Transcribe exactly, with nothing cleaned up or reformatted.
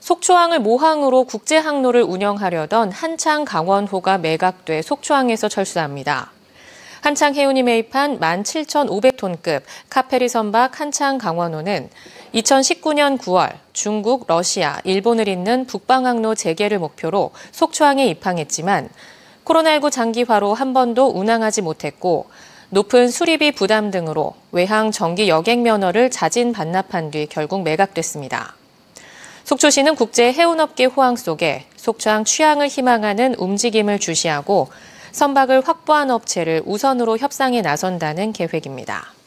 속초항을 모항으로 국제항로를 운영하려던 한창 강원호가 매각돼 속초항에서 철수합니다. 한창 해운이 매입한 만 칠천오백 톤급 카페리 선박 한창 강원호는 이천십구 년 구월 중국, 러시아, 일본을 잇는 북방항로 재개를 목표로 속초항에 입항했지만 코로나십구 장기화로 한 번도 운항하지 못했고 높은 수리비 부담 등으로 외항 정기 여객 면허를 자진 반납한 뒤 결국 매각됐습니다. 속초시는 국제 해운업계 호황 속에 속초항 취항을 희망하는 움직임을 주시하고 선박을 확보한 업체를 우선으로 협상에 나선다는 계획입니다.